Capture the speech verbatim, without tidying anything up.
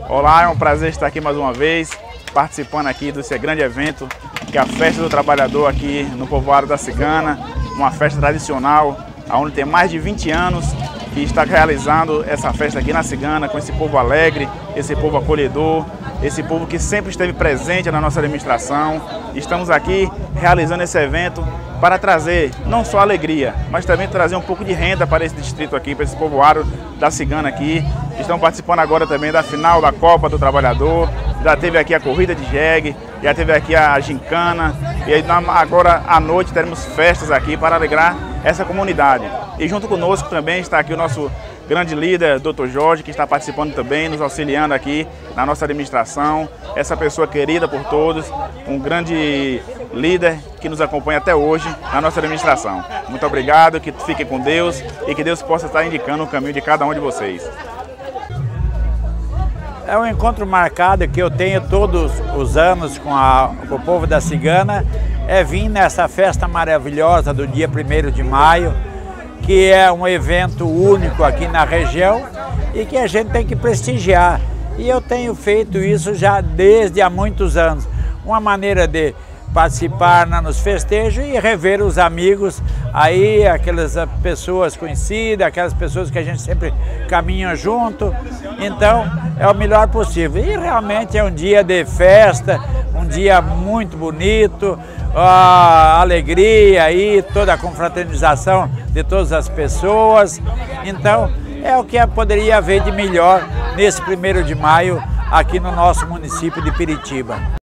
Olá, é um prazer estar aqui mais uma vez, participando aqui desse grande evento, que é a Festa do Trabalhador aqui no povoado da Cigana, uma festa tradicional, onde tem mais de vinte anos que está realizando essa festa aqui na Cigana, com esse povo alegre, esse povo acolhedor, esse povo que sempre esteve presente na nossa administração. Estamos aqui realizando esse evento para trazer não só alegria, mas também trazer um pouco de renda para esse distrito aqui, para esse povoado da Cigana aqui. Estão participando agora também da final da Copa do Trabalhador, já teve aqui a corrida de jegue, já teve aqui a gincana, e agora à noite teremos festas aqui para alegrar essa comunidade. E junto conosco também está aqui o nosso grande líder, doutor Jorge, que está participando também, nos auxiliando aqui na nossa administração. Essa pessoa querida por todos, um grande líder que nos acompanha até hoje na nossa administração. Muito obrigado, que fiquem com Deus e que Deus possa estar indicando o caminho de cada um de vocês. É um encontro marcado que eu tenho todos os anos com, a, com o povo da Cigana, é vir nessa festa maravilhosa do dia primeiro de maio, que é um evento único aqui na região e que a gente tem que prestigiar. E eu tenho feito isso já desde há muitos anos. Uma maneira de participar nos festejos e rever os amigos, aí aquelas pessoas conhecidas, aquelas pessoas que a gente sempre caminha junto. Então é o melhor possível. E realmente é um dia de festa, um dia muito bonito, a alegria aí, toda a confraternização de todas as pessoas. Então é o que poderia haver de melhor nesse primeiro de maio aqui no nosso município de Piritiba.